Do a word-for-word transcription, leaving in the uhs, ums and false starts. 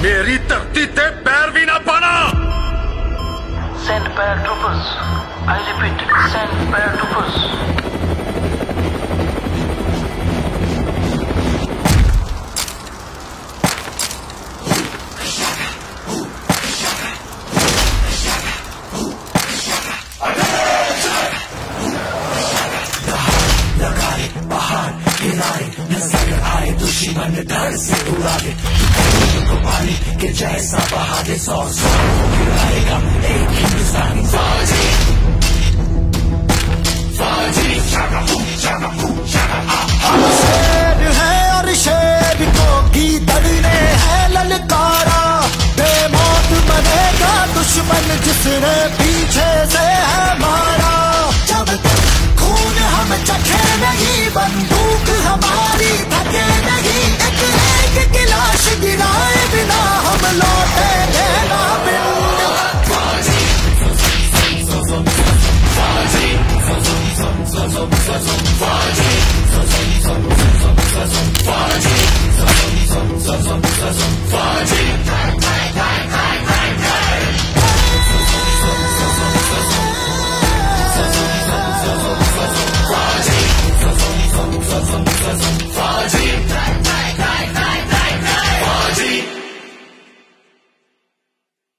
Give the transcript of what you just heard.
मेरी धरती ते पैर भी ना पाना। Send paratroopers. I repeat, send paratroopers. नजर आए दुश्मन डर से उड़ा दे पानी के जैसा बहा दे सौ सौ गिराएगा एक हिंदुस्तानी फौजी फौजी शेर है और शेर को की दड़ने है ललकारा बेमौत बनेगा दुश्मन जिसने पीछे से है मारा जब तक खून हम चखे नहीं बन